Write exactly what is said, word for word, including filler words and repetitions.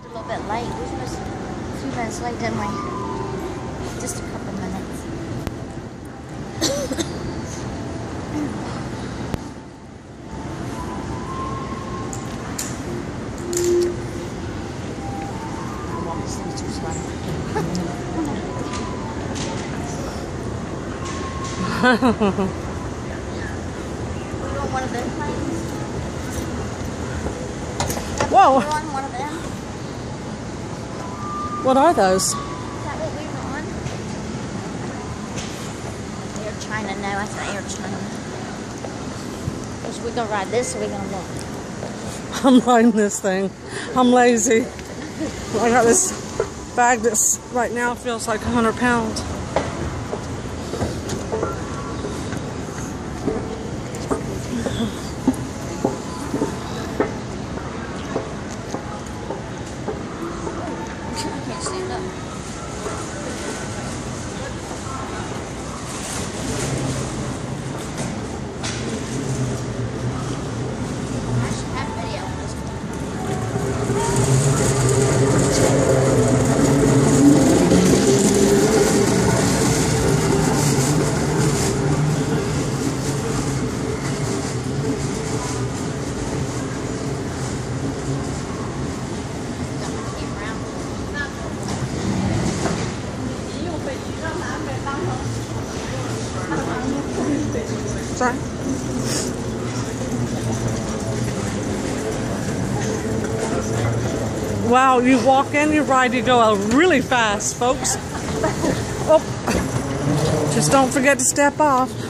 A little bit late. We were supposed to a few minutes late, didn't we? Just a couple minutes. I want this thing too slow. We're on one of them planes. Whoa! We're on one of them. What are those? Is that what we were on? Air China, no, that's not Air China. Is we gonna ride this or we gonna walk? I'm riding this thing. I'm lazy. I got this bag that's right now feels like a hundred pounds. I can't stand up. I should have video on this Sorry. Wow, you walk in, you ride, you go really fast, folks. Oh, just don't forget to step off.